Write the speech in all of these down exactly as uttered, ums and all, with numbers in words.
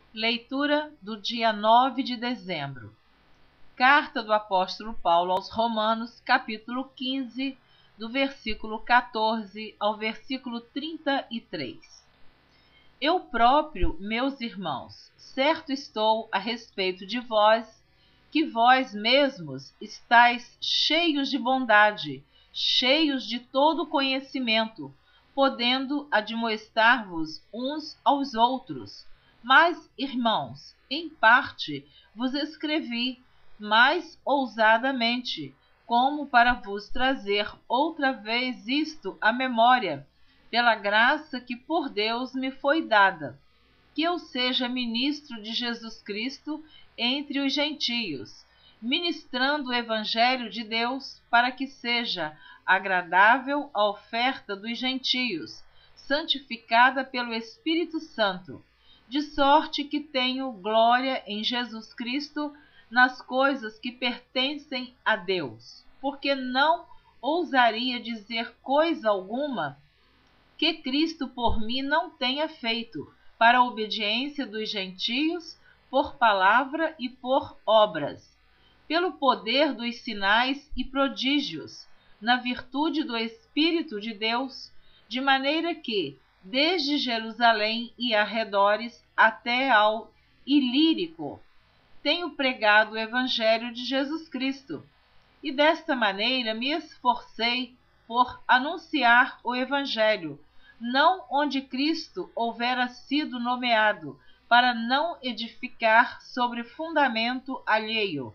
Leitura do dia nove de dezembro. Carta do apóstolo Paulo aos Romanos, capítulo quinze, do versículo quatorze ao versículo trinta e três. Eu próprio, meus irmãos, certo estou a respeito de vós, que vós mesmos estáis cheios de bondade, cheios de todo conhecimento, podendo admoestar-vos uns aos outros. Mas, irmãos, em parte vos escrevi mais ousadamente, como para vos trazer outra vez isto à memória, pela graça que por Deus me foi dada, que eu seja ministro de Jesus Cristo entre os gentios, ministrando o Evangelho de Deus, para que seja agradável a oferta dos gentios, santificada pelo Espírito Santo, de sorte que tenho glória em Jesus Cristo nas coisas que pertencem a Deus, porque não ousaria dizer coisa alguma que Cristo por mim não tenha feito, para a obediência dos gentios, por palavra e por obras, pelo poder dos sinais e prodígios, na virtude do Espírito de Deus, de maneira que, desde Jerusalém e arredores até ao Ilírico, tenho pregado o Evangelho de Jesus Cristo, e desta maneira me esforcei por anunciar o Evangelho, não onde Cristo houvera sido nomeado, para não edificar sobre fundamento alheio.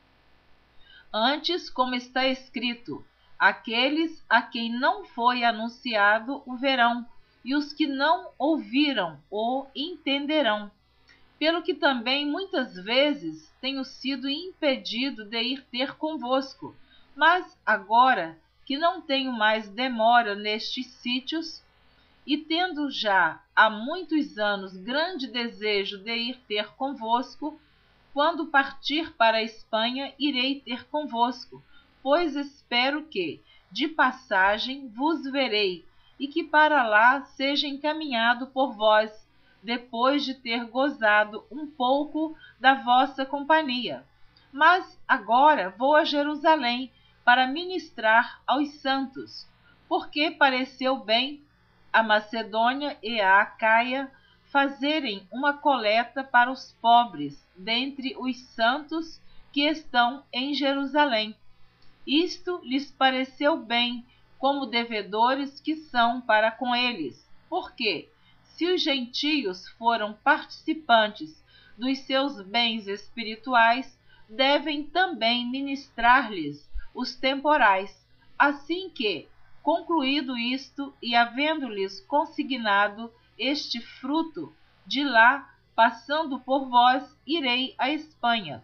Antes, como está escrito, aqueles a quem não foi anunciado o verão, e os que não ouviram o entenderão. Pelo que também muitas vezes tenho sido impedido de ir ter convosco, mas agora que não tenho mais demora nestes sítios, e tendo já há muitos anos grande desejo de ir ter convosco, quando partir para a Espanha irei ter convosco, pois espero que, de passagem, vos verei, e que para lá seja encaminhado por vós, depois de ter gozado um pouco da vossa companhia. Mas agora vou a Jerusalém para ministrar aos santos, porque pareceu bem a Macedônia e a Acaia fazerem uma coleta para os pobres dentre os santos que estão em Jerusalém. Isto lhes pareceu bem, como devedores que são para com eles, porque, se os gentios foram participantes dos seus bens espirituais, devem também ministrar-lhes os temporais, assim que, concluído isto e havendo-lhes consignado este fruto, de lá, passando por vós, irei à Espanha.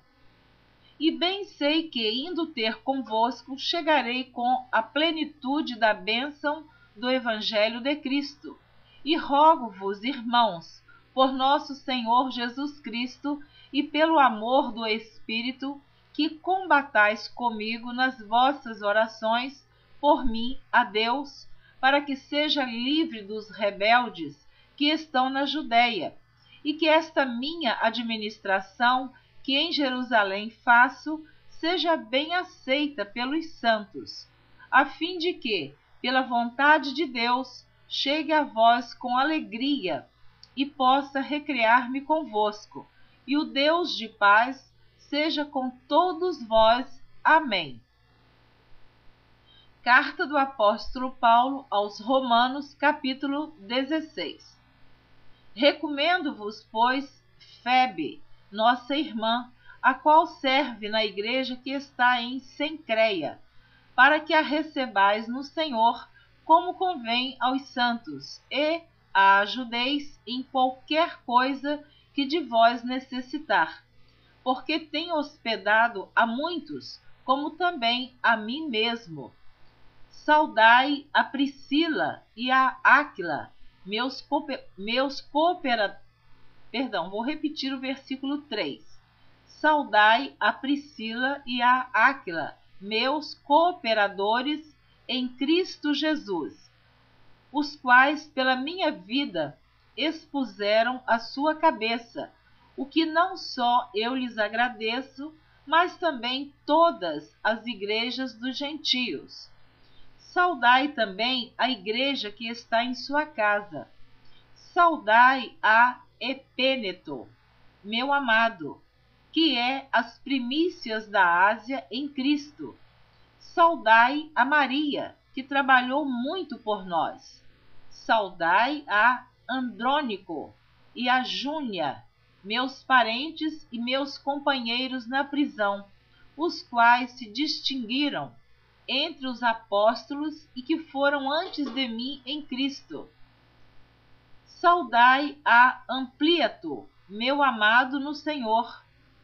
E bem sei que, indo ter convosco, chegarei com a plenitude da bênção do Evangelho de Cristo. E rogo-vos, irmãos, por nosso Senhor Jesus Cristo e pelo amor do Espírito, que combatais comigo nas vossas orações por mim a Deus, para que seja livre dos rebeldes que estão na Judéia, e que esta minha administração que em Jerusalém faço seja bem aceita pelos santos, a fim de que, pela vontade de Deus, chegue a vós com alegria e possa recrear-me convosco, e o Deus de paz seja com todos vós. Amém. Carta do apóstolo Paulo aos Romanos, capítulo dezesseis. Recomendo-vos, pois, Febe, nossa irmã, a qual serve na igreja que está em Cencreia, para que a recebais no Senhor, como convém aos santos, e a ajudeis em qualquer coisa que de vós necessitar, porque tem hospedado a muitos, como também a mim mesmo. Saudai a Priscila e a Áquila, meus, cooper... meus cooperadores. Perdão, vou repetir o versículo três. Saudai a Priscila e a Áquila, meus cooperadores em Cristo Jesus, os quais, pela minha vida, expuseram a sua cabeça, o que não só eu lhes agradeço, mas também todas as igrejas dos gentios. Saudai também a igreja que está em sua casa. Saudai a Epêneto, meu amado, que é as primícias da Ásia em Cristo. Saudai a Maria, que trabalhou muito por nós. Saudai a Andrônico e a Júnia, meus parentes e meus companheiros na prisão, os quais se distinguiram entre os apóstolos e que foram antes de mim em Cristo. Saudai a Ampliato, meu amado no Senhor.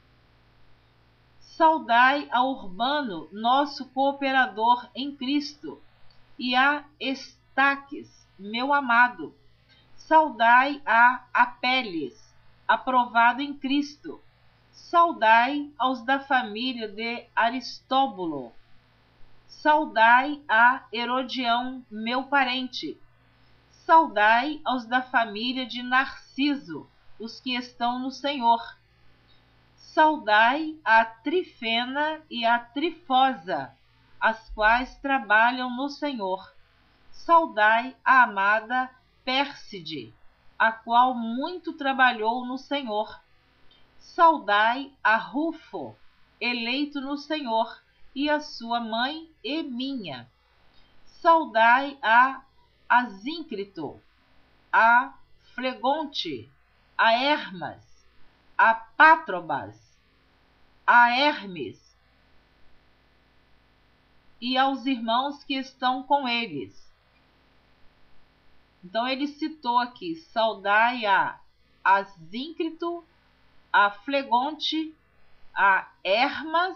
Saudai a Urbano, nosso cooperador em Cristo, e a Estaques, meu amado. Saudai a Apeles, aprovado em Cristo. Saudai aos da família de Aristóbulo. Saudai a Herodião, meu parente. Saudai aos da família de Narciso, os que estão no Senhor. Saudai a Trifena e a Trifosa, as quais trabalham no Senhor. Saudai a amada Pérside, a qual muito trabalhou no Senhor. Saudai a Rufo, eleito no Senhor, e a sua mãe e minha. Saudai a Asíncrito, a Flegonte, a Hermas, a Pátrobas, a Hermes e aos irmãos que estão com eles. Então ele citou aqui, saudai a Asíncrito, a Flegonte, a Hermas,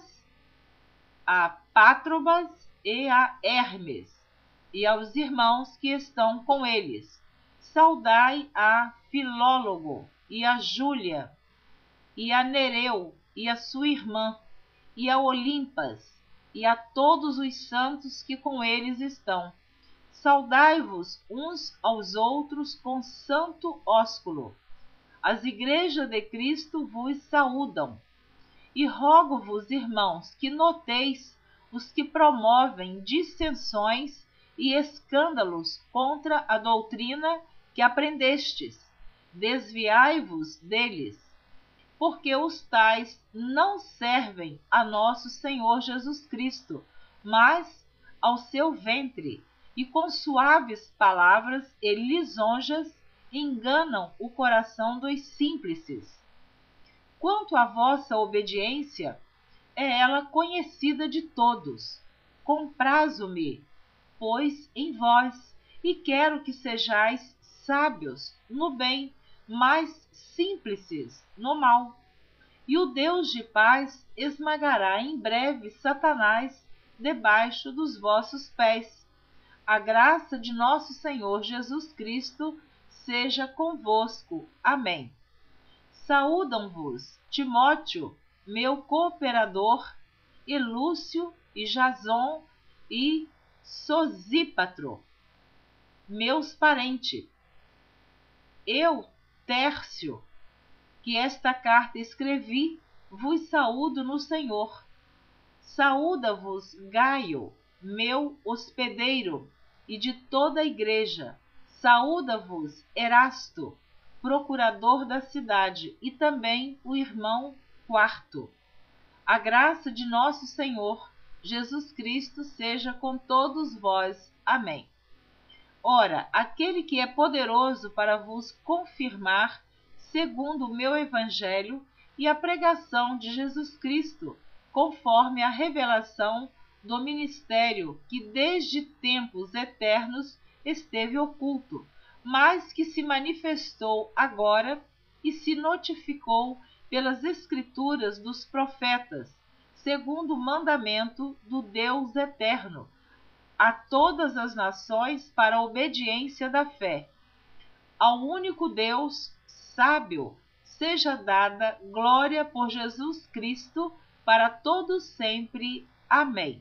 a Pátrobas e a Hermes, e aos irmãos que estão com eles. Saudai a Filólogo e a Júlia, e a Nereu e a sua irmã, e a Olimpas, e a todos os santos que com eles estão. Saudai-vos uns aos outros com santo ósculo. As igrejas de Cristo vos saúdam. E rogo-vos, irmãos, que noteis os que promovem dissensões e escândalos contra a doutrina que aprendestes. Desviai-vos deles, porque os tais não servem a nosso Senhor Jesus Cristo, mas ao seu ventre, e com suaves palavras e lisonjas enganam o coração dos simples. Quanto à vossa obediência, é ela conhecida de todos. Comprazo-me, pois, em vós, e quero que sejais sábios no bem, mas simples no mal. E o Deus de paz esmagará em breve Satanás debaixo dos vossos pés. A graça de nosso Senhor Jesus Cristo seja convosco. Amém. Saúdam-vos Timóteo, meu cooperador, e Lúcio, e Jason, e Sosípatro, meus parentes. Eu, Tércio, que esta carta escrevi, vos saúdo no Senhor. Saúda-vos Gaio, meu hospedeiro, e de toda a igreja. Saúda-vos Erasto, procurador da cidade, e também o irmão Quarto. A graça de nosso Senhor Jesus Cristo seja com todos vós. Amém. Ora, aquele que é poderoso para vos confirmar, segundo o meu evangelho e a pregação de Jesus Cristo, conforme a revelação do ministério que desde tempos eternos esteve oculto, mas que se manifestou agora e se notificou pelas escrituras dos profetas, segundo o mandamento do Deus eterno, a todas as nações para a obediência da fé. Ao único Deus, sábio, seja dada glória por Jesus Cristo para todos sempre. Amém.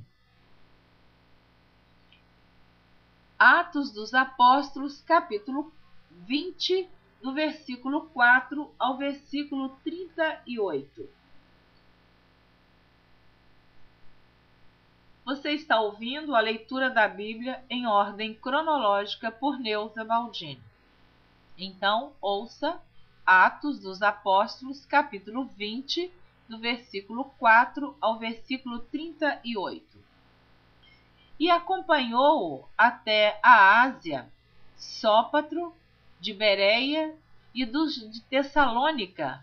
Atos dos Apóstolos, capítulo vinte, do versículo quatro ao versículo trinta e oito. Você está ouvindo a leitura da Bíblia em ordem cronológica por Neuza Baldini. Então, ouça Atos dos Apóstolos, capítulo vinte, do versículo quatro ao versículo trinta e oito. E acompanhou-o até a Ásia, Sópatro, de Bereia e dos de Tessalônica,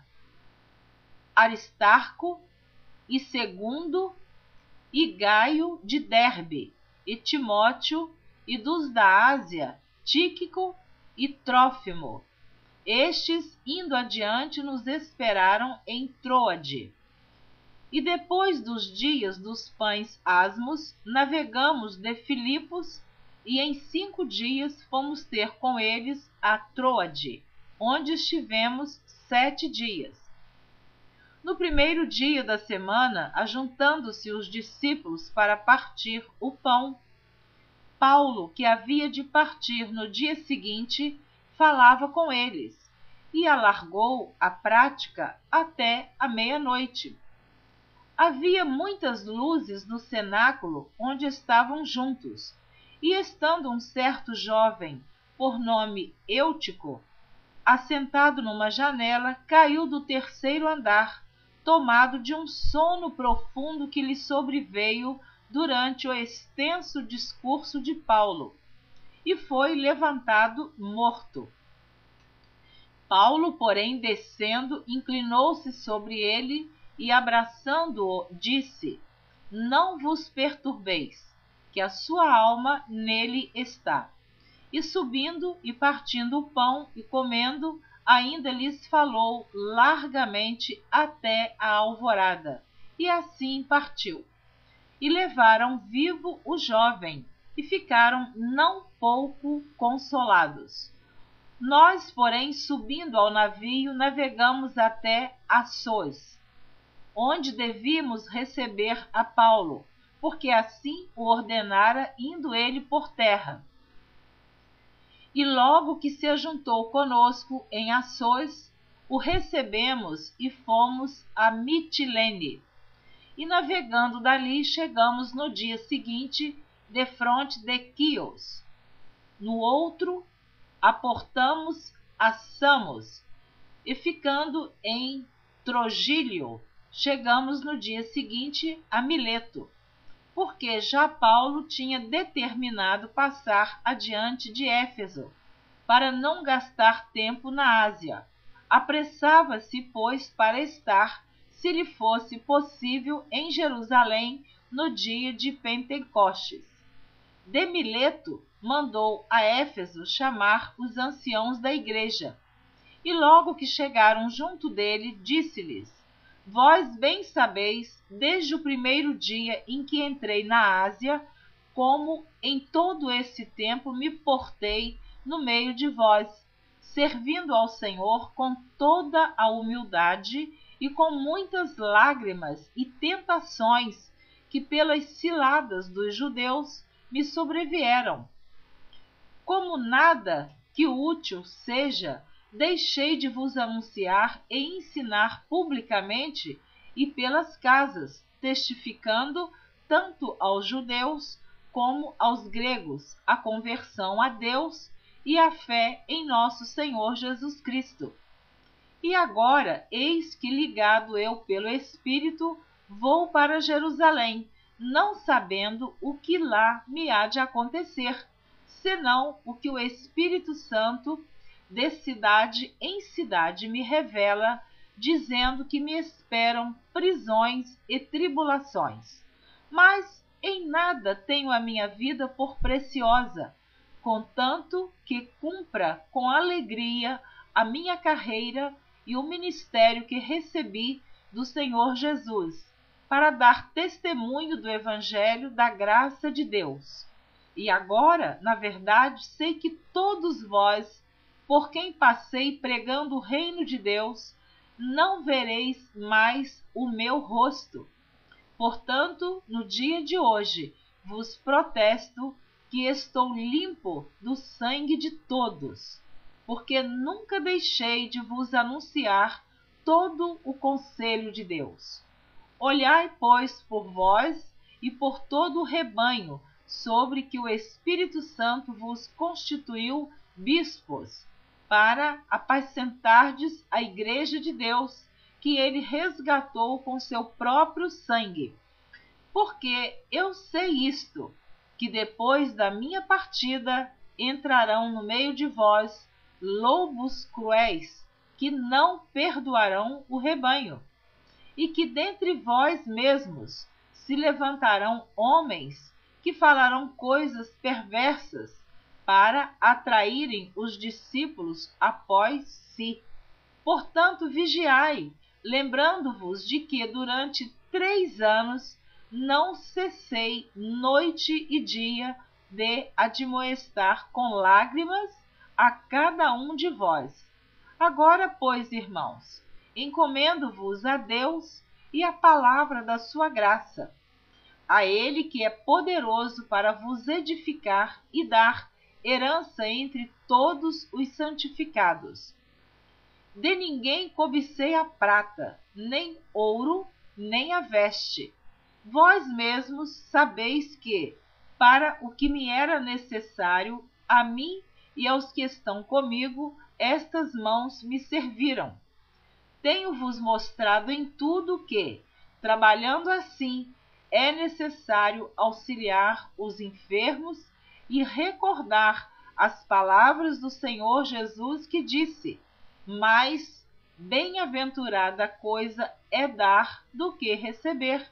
Aristarco e Segundo, e Gaio de Derbe, e Timóteo, e dos da Ásia, Tíquico e Trófimo. Estes, indo adiante, nos esperaram em Troade. E depois dos dias dos pães asmos, navegamos de Filipos, e em cinco dias fomos ter com eles a Troade, onde estivemos sete dias. No primeiro dia da semana, ajuntando-se os discípulos para partir o pão, Paulo, que havia de partir no dia seguinte, falava com eles, e alargou a prática até a meia-noite. Havia muitas luzes no cenáculo onde estavam juntos, e estando um certo jovem, por nome Eutico, assentado numa janela, caiu do terceiro andar, tomado de um sono profundo que lhe sobreveio durante o extenso discurso de Paulo, e foi levantado morto. Paulo, porém, descendo, inclinou-se sobre ele e, abraçando-o, disse: Não vos perturbeis, que a sua alma nele está. E subindo e partindo o pão e comendo, ainda lhes falou largamente até a alvorada, e assim partiu. E levaram vivo o jovem, e ficaram não pouco consolados. Nós, porém, subindo ao navio, navegamos até Assôs, onde devíamos receber a Paulo, porque assim o ordenara, indo ele por terra. E logo que se ajuntou conosco em Assôs, o recebemos e fomos a Mitilene. E navegando dali, chegamos no dia seguinte defronte de Quios. No outro, aportamos a Samos, e ficando em Trogílio, chegamos no dia seguinte a Mileto, porque já Paulo tinha determinado passar adiante de Éfeso, para não gastar tempo na Ásia. Apressava-se, pois, para estar, se lhe fosse possível, em Jerusalém no dia de Pentecostes. De Mileto mandou a Éfeso chamar os anciãos da igreja, e logo que chegaram junto dele, disse-lhes: Vós bem sabeis, desde o primeiro dia em que entrei na Ásia, como em todo esse tempo me portei no meio de vós, servindo ao Senhor com toda a humildade e com muitas lágrimas e tentações que pelas ciladas dos judeus me sobrevieram. Como nada que útil seja, deixei de vos anunciar e ensinar publicamente e pelas casas, testificando tanto aos judeus como aos gregos a conversão a Deus e a fé em nosso Senhor Jesus Cristo. E agora, eis que, ligado eu pelo Espírito, vou para Jerusalém, não sabendo o que lá me há de acontecer, senão o que o Espírito Santo de cidade em cidade me revela, dizendo que me esperam prisões e tribulações. Mas em nada tenho a minha vida por preciosa, contanto que cumpra com alegria a minha carreira e o ministério que recebi do Senhor Jesus, para dar testemunho do Evangelho da graça de Deus. E agora, na verdade, sei que todos vós, por quem passei pregando o reino de Deus, não vereis mais o meu rosto. Portanto, no dia de hoje, vos protesto que estou limpo do sangue de todos. porque nunca deixei de vos anunciar todo o conselho de Deus. Olhai, pois, por vós e por todo o rebanho, sobre que o Espírito Santo vos constituiu bispos, para apacentardes a igreja de Deus, que ele resgatou com seu próprio sangue. Porque eu sei isto, que depois da minha partida entrarão no meio de vós lobos cruéis, que não perdoarão o rebanho, e que dentre vós mesmos se levantarão homens que falarão coisas perversas para atraírem os discípulos após si. Portanto, vigiai, lembrando-vos de que durante três anos não cessei noite e dia de admoestar com lágrimas a cada um de vós. Agora, pois, irmãos, encomendo-vos a Deus e a palavra da sua graça, a ele que é poderoso para vos edificar e dar herança entre todos os santificados. De ninguém cobicei a prata, nem ouro, nem a veste. Vós mesmos sabeis que, para o que me era necessário, a mim e aos que estão comigo, estas mãos me serviram. Tenho-vos mostrado em tudo que, trabalhando assim, é necessário auxiliar os enfermos e recordar as palavras do Senhor Jesus que disse: mais bem-aventurada coisa é dar do que receber.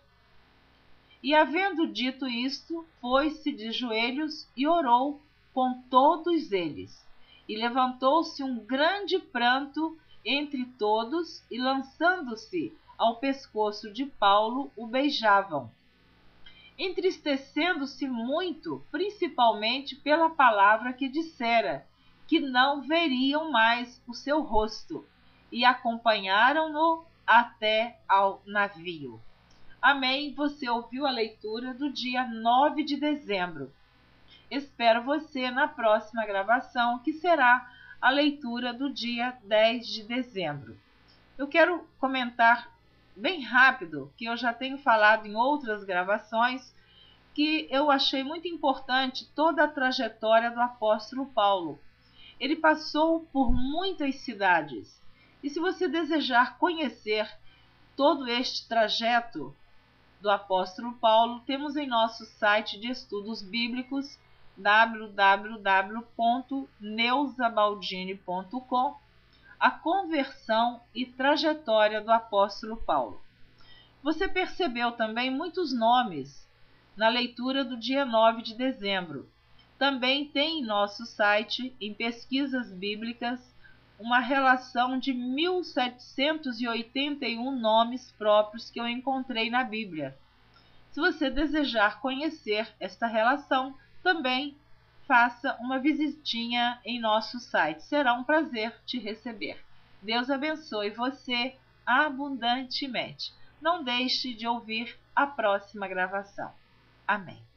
E havendo dito isto, foi-se de joelhos e orou com todos eles. E levantou-se um grande pranto entre todos, e lançando-se ao pescoço de Paulo, o beijavam, entristecendo-se muito, principalmente pela palavra que dissera, que não veriam mais o seu rosto, e acompanharam-no até ao navio. Amém. Você ouviu a leitura do dia nove de dezembro. Espero você na próxima gravação, que será a leitura do dia dez de dezembro. Eu quero comentar bem rápido, que eu já tenho falado em outras gravações, que eu achei muito importante toda a trajetória do apóstolo Paulo. Ele passou por muitas cidades. E se você desejar conhecer todo este trajeto do apóstolo Paulo, temos em nosso site de estudos bíblicos w w w ponto neuza baldini ponto com a conversão e trajetória do apóstolo Paulo. Você percebeu também muitos nomes na leitura do dia nove de dezembro. Também tem em nosso site, em pesquisas bíblicas, uma relação de mil setecentos e oitenta e um nomes próprios que eu encontrei na Bíblia. Se você desejar conhecer esta relação, também faça uma visitinha em nosso site. Será um prazer te receber. Deus abençoe você abundantemente. Não deixe de ouvir a próxima gravação. Amém.